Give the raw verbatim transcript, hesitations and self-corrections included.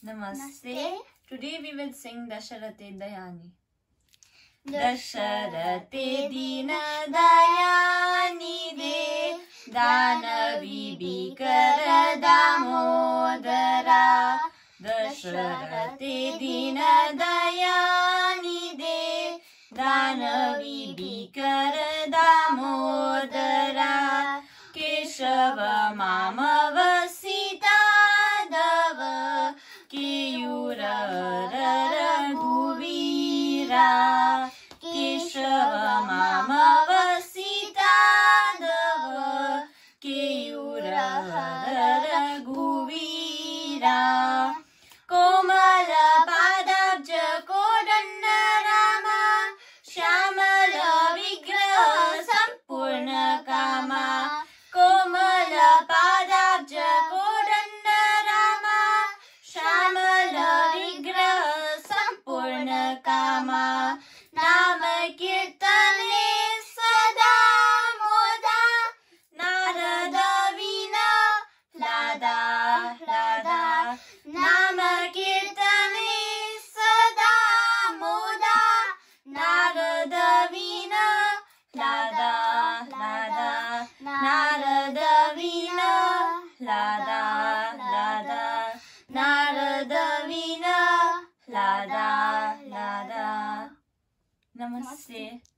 Namaste. Today we will sing Dasharathe Dayani. Dasharathe Deena dayanidhe Dana vibhikara damodara. Dasharathe Deena dayanidhe Dana vibhikara damodara. Keshava mamava sita dava Keyura raghuvira. Keshava mamava sita dava Keyura raghuvira. Komala padabja kodanna rama Shamala vigraha sampurna kama. Komala padabja kodanna rama Shamala vigraha sampurna kama. Nama kirtane sada moda Nāda vina lada lada. Nama kirtane sada moda Nāda vina lada lada. Nāda vina lada lada. Nāda vina lada lada. Namaste.